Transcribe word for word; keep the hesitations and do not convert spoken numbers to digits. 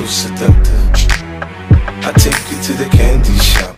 so seductive. I take you to the candy shop.